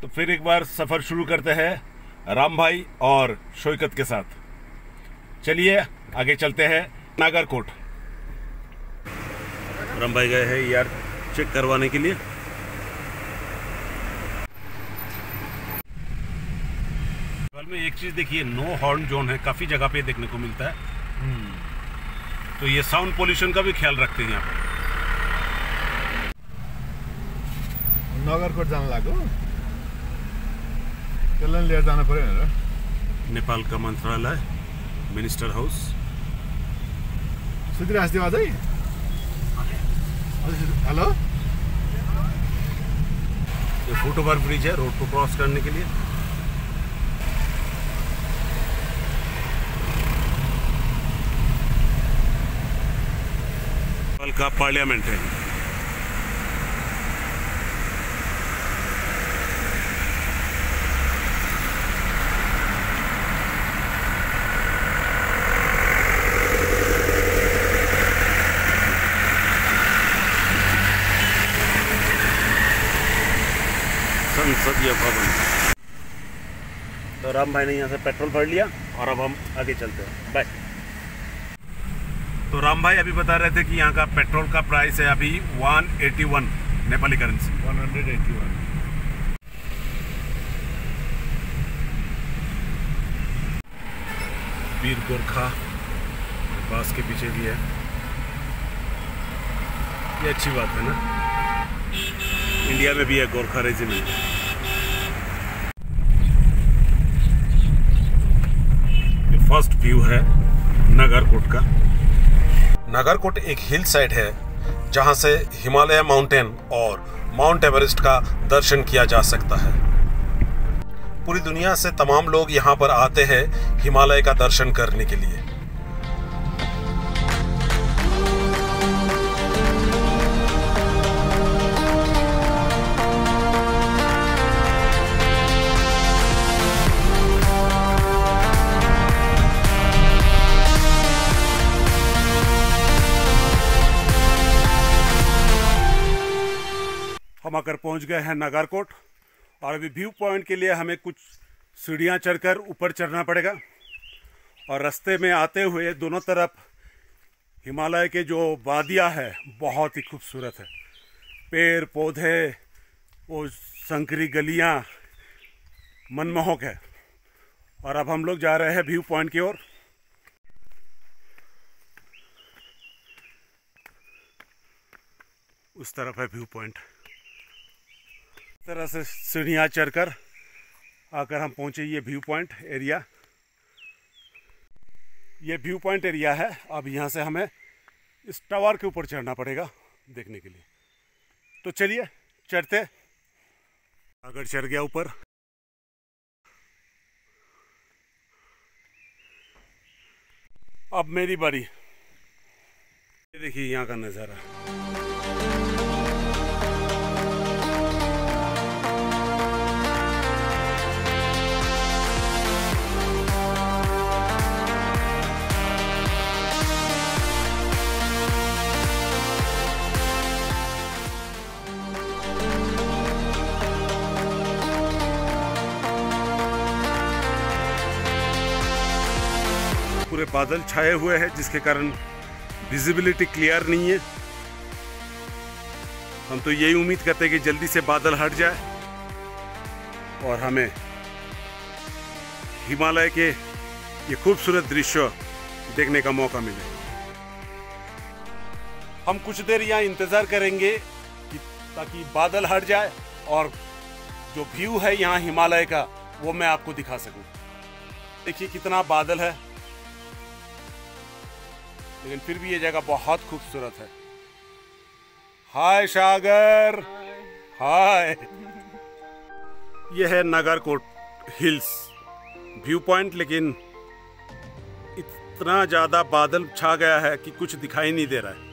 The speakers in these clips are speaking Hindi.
तो फिर एक बार सफर शुरू करते हैं राम भाई और शौकत के साथ। चलिए आगे चलते हैं नागरकोट। राम भाई गए हैं यार चेक करवाने के लिए। में एक चीज देखिए, नो हॉर्न जोन है, काफी जगह पे देखने को मिलता है। तो ये साउंड पोल्यूशन का भी ख्याल रखते हैं यहाँ पे। नगरकोट जान लाग्यो, त्यसलाई लिएर जानु पर्यो भनेर। नेपाल का मंत्रालय, मिनिस्टर हाउस। सुतिरहेको थियो अझै? हेलो, ये फुट ओभर ब्रिज है रोड को क्रॉस करने के लिए। नेपाल का पार्लियामेंट है। संसदीय भवन। तो राम भाई ने यहाँ से पेट्रोल भर लिया और अब हम आगे चलते हैं। बाय। तो राम भाई अभी बता रहे थे कि यहाँ का पेट्रोल का प्राइस है अभी 181 नेपाली करेंसी। 181। वीर गोरखा बास के पीछे भी है। ये अच्छी बात है ना, इंडिया में भी है गोरखा रेजिमेंट। ये फर्स्ट व्यू है नागरकोट का। नागरकोट एक हिल साइड है जहां से हिमालय माउंटेन और माउंट एवरेस्ट का दर्शन किया जा सकता है। पूरी दुनिया से तमाम लोग यहां पर आते हैं हिमालय का दर्शन करने के लिए। हम आकर पहुंच गए हैं नागरकोट और अभी व्यू पॉइंट के लिए हमें कुछ सीढ़ियां चढ़कर ऊपर चढ़ना पड़ेगा। और रास्ते में आते हुए दोनों तरफ हिमालय के जो वादियां है बहुत ही खूबसूरत है। पेड़ पौधे, वो संकरी गलियां मनमोहक है। और अब हम लोग जा रहे हैं व्यू पॉइंट की ओर। उस तरफ है व्यू पॉइंट। तरह से सीढ़ियाँ चढ़कर आकर हम पहुंचे ये व्यू पॉइंट एरिया। ये व्यू पॉइंट एरिया है। अब यहाँ से हमें इस टावर के ऊपर चढ़ना पड़ेगा देखने के लिए। तो चलिए चढ़ते। अगर चढ़ गया ऊपर। अब मेरी बारी। ये देखिए यहाँ का नज़ारा। पूरे बादल छाए हुए हैं जिसके कारण विजिबिलिटी क्लियर नहीं है। हम तो यही उम्मीद करते हैं कि जल्दी से बादल हट जाए और हमें हिमालय के ये खूबसूरत दृश्य देखने का मौका मिले। हम कुछ देर यहाँ इंतजार करेंगे ताकि बादल हट जाए और जो व्यू है यहाँ हिमालय का वो मैं आपको दिखा सकूं। देखिए कितना बादल है, लेकिन फिर भी ये जगह बहुत खूबसूरत है। हाय सागर, हाय। ये है नागरकोट हिल्स व्यू पॉइंट, लेकिन इतना ज्यादा बादल छा गया है कि कुछ दिखाई नहीं दे रहा है।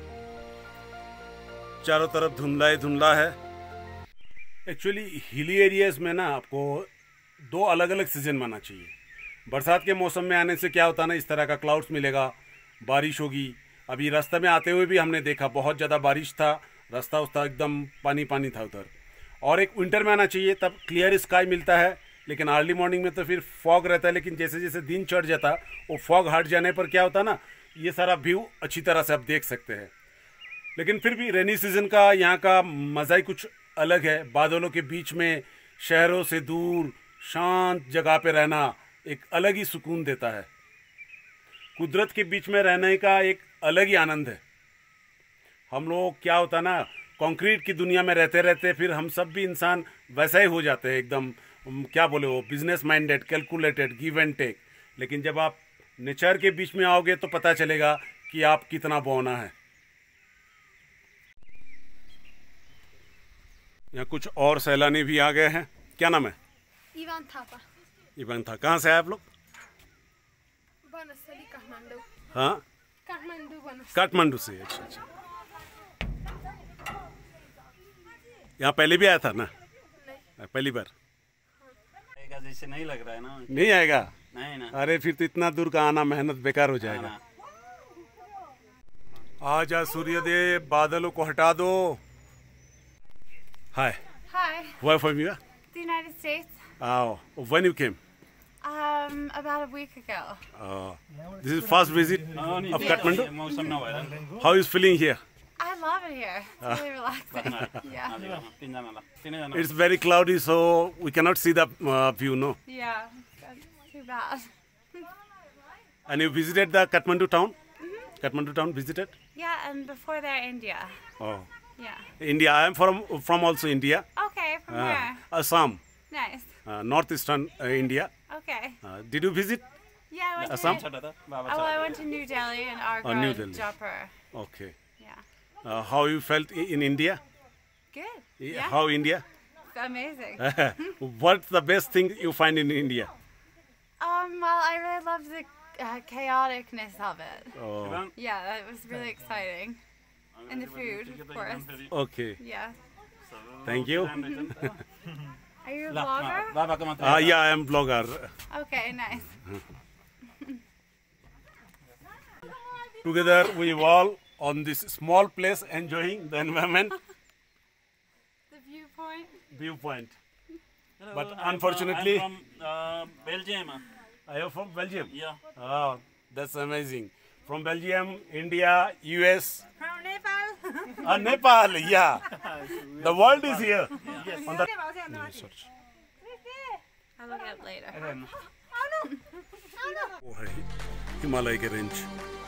चारों तरफ धुंधला ही धुंधला है। एक्चुअली हिली एरियाज में ना आपको दो अलग अलग सीजन मानना चाहिए। बरसात के मौसम में आने से क्या होता है ना, इस तरह का क्लाउड्स मिलेगा, बारिश होगी। अभी रास्ते में आते हुए भी हमने देखा बहुत ज़्यादा बारिश था, रास्ता उस्ता एकदम पानी पानी था उधर। और एक विंटर में आना चाहिए, तब क्लियर स्काई मिलता है। लेकिन अर्ली मॉर्निंग में तो फिर फॉग रहता है। लेकिन जैसे जैसे दिन चढ़ जाता वो फॉग हट जाने पर क्या होता ना, ये सारा व्यू अच्छी तरह से आप देख सकते हैं। लेकिन फिर भी रेनी सीजन का यहाँ का मज़ा ही कुछ अलग है। बादलों के बीच में शहरों से दूर शांत जगह पे रहना एक अलग ही सुकून देता है। कुदरत के बीच में रहने का एक अलग ही आनंद है। हम लोग क्या होता ना, कंक्रीट की दुनिया में रहते रहते फिर हम सब भी इंसान वैसा ही हो जाते हैं, एकदम क्या बोले वो business minded, calculated, give and take. लेकिन जब आप नेचर के बीच में आओगे तो पता चलेगा कि आप कितना बौना है। यहाँ कुछ और सैलानी भी आ गए हैं। क्या नाम है? इवान थापा। इवान था। कहाँ से आए आप लोग? बनस्थली काठमांडू। हाँ, काठमांडू बनस्थली। काठमांडू से। अच्छा अच्छा। यहाँ पहले भी आया था ना? नहीं। पहली बार आएगा जैसे नहीं लग रहा है ना। नहीं आएगा? नहीं ना। अरे फिर तो इतना दूर का आना मेहनत बेकार हो जाएगा। आज सूर्योदय, बादलों को हटा दो। हाय, Hi, where from you? the United States. When you came? About a week ago. This is first visit of Kathmandu. मौसम ना भएर How is feeling here? I love it here. It's really relaxing. Yeah. तिनैजना It's very cloudy, so we cannot see the view, no? Yeah. That's too bad. And you visited the Kathmandu town? Kathmandu town visited? Yeah, and before there, India. Oh, Yeah. India. I am from also India. Okay, from where? Assam, Nice. northeastern India. Okay. Did you visit? Yeah, I went Assam? to. छोटा था बाबा Oh, I went to New Delhi and Agra New and Delhi. Jaipur. Okay. Yeah. How you felt in India? Good. Yeah. How India? Amazing. What's the best thing you find in India? Well, I really loved the chaoticness of it. Oh, Yeah, that was really exciting. And the food, of course. okay. Yeah. Thank you. Are you a vlogger? बाबाको मात्र Yeah, I am blogger. Okay, nice. Together we all on this small place enjoying the environment The viewpoint. viewpoint. But unfortunately- from Belgium. I am from Belgium. Yeah. Oh, that's amazing. From Belgium, India, US, From Nepal. Nepal. Yeah, the world is here. On the I'll look it up later. वो है हिमालय के रेंज।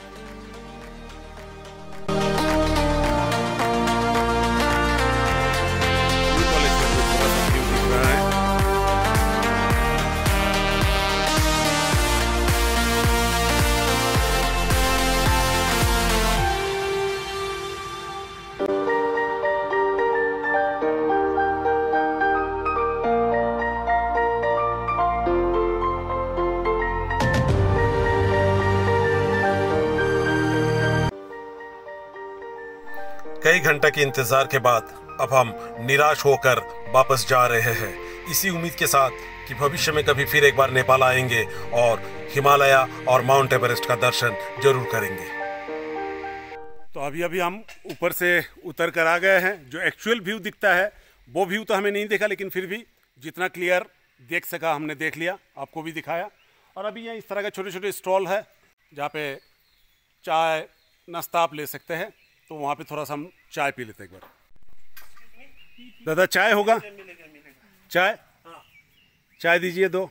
कई घंटे के इंतजार के बाद अब हम निराश होकर वापस जा रहे हैं, इसी उम्मीद के साथ कि भविष्य में कभी फिर एक बार नेपाल आएंगे और हिमालय और माउंट एवरेस्ट का दर्शन जरूर करेंगे। तो अभी अभी हम ऊपर से उतर कर आ गए हैं। जो एक्चुअल व्यू दिखता है वो व्यू तो हमें नहीं देखा, लेकिन फिर भी जितना क्लियर देख सका हमने देख लिया, आपको भी दिखाया। और अभी यहाँ इस तरह का छोटे छोटे स्टॉल है जहाँ पे चाय नाश्ता आप ले सकते हैं। तो वहाँ पे थोड़ा सा हम चाय पी लेते हैं एक बार। दादा चाय होगा? चाय चाय दीजिए दो।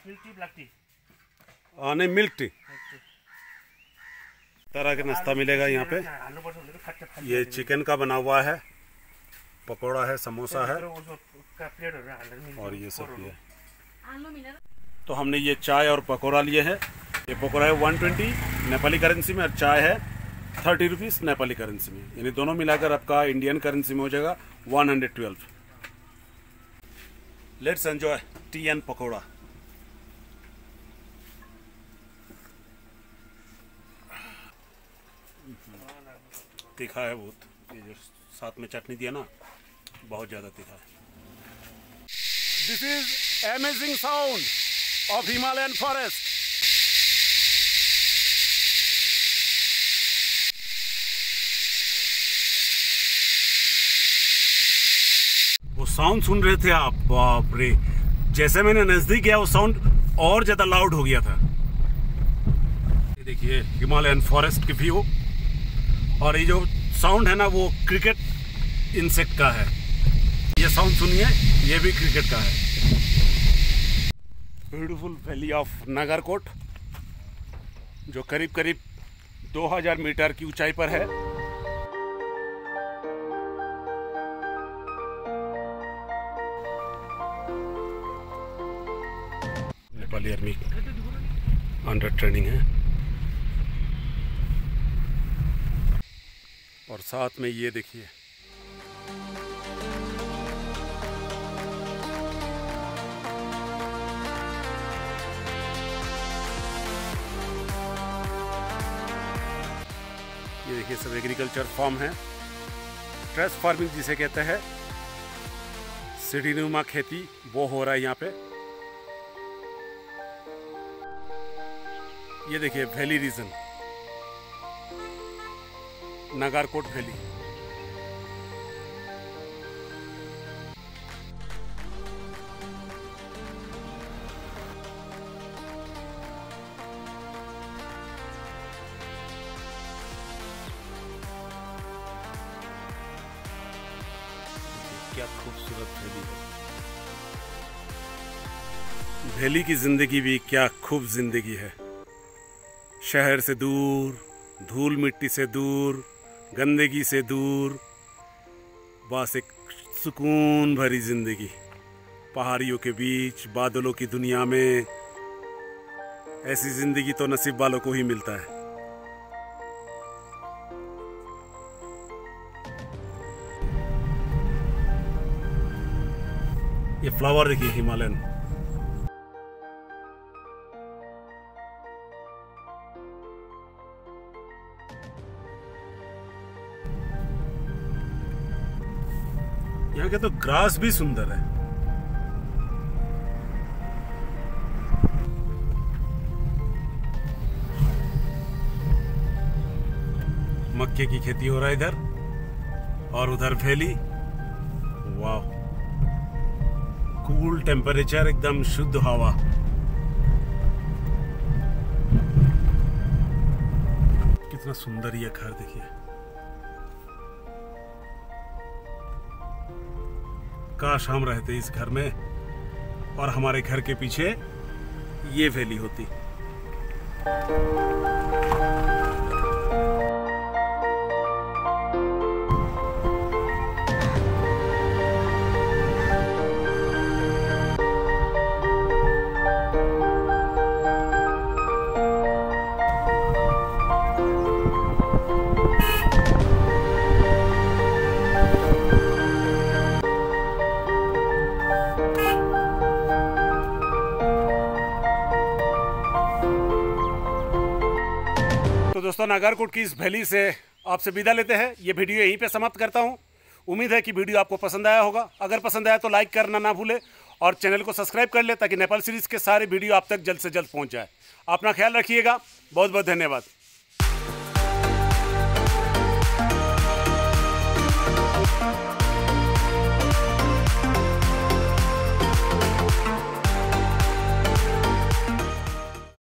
नहीं, मिल्क टी। तरह का नाश्ता मिलेगा यहाँ पे। ये चिकन का बना हुआ है, पकोड़ा है, समोसा है और ये सब भी है। तो हमने ये चाय और पकोड़ा लिए हैं। ये पकोड़ा है 120 नेपाली करेंसी में और चाय है 30 रुपीज़ नेपाली करेंसी में, यानी दोनों मिलाकर आपका इंडियन करेंसी में हो जाएगा 112। Let's enjoy tea and pakora. तीखा है बहुत, ये जो साथ में चटनी दिया ना, बहुत ज़्यादा तीखा है। This is amazing sound of Himalayan forest. वो साउंड सुन रहे थे आप, बाप रे, जैसे मैंने नजदीक गया वो साउंड और ज्यादा लाउड हो गया था। ये देखिए हिमालयन फॉरेस्ट की व्यू, और ये जो साउंड है ना वो क्रिकेट इंसेक्ट का है। ये साउंड सुनिए, ये भी क्रिकेट का है। ब्यूटीफुल वैली ऑफ नागरकोट, जो करीब करीब 2000 मीटर की ऊंचाई पर है। नेपाली आर्मी अंडर ट्रेनिंग है, और साथ में ये देखिए सब एग्रीकल्चर फार्म है। ट्रेस फार्मिंग जिसे कहते हैं, सीढ़ीनुमा खेती, वो हो रहा है यहाँ पे। ये देखिए वैली रीजन, नागरकोट वैली। क्या खूबसूरत वैली है। वैली की जिंदगी भी क्या खूब जिंदगी है। शहर से दूर, धूल मिट्टी से दूर, गंदगी से दूर, बस एक सुकून भरी जिंदगी। पहाड़ियों के बीच, बादलों की दुनिया में, ऐसी जिंदगी तो नसीब वालों को ही मिलता है। ये फ्लावर देखिए हिमालयन, यहाँ के तो ग्रास भी सुंदर है। मक्के की खेती हो रहा है इधर, और उधर वैली। वाह, कूल टेम्परेचर, एकदम शुद्ध हवा। कितना सुंदर ये घर देखिए। काश हम रहते इस घर में, और हमारे घर के पीछे ये वैली होती। तो दोस्तों, नागरकोट की इस वैली से आपसे विदा लेते हैं। ये वीडियो यहीं पे समाप्त करता हूँ। उम्मीद है कि वीडियो आपको पसंद आया होगा। अगर पसंद आया तो लाइक करना ना भूले, और चैनल को सब्सक्राइब कर ले, ताकि नेपाल सीरीज़ के सारे वीडियो आप तक जल्द से जल्द पहुँच जाए। अपना ख्याल रखिएगा। बहुत बहुत धन्यवाद।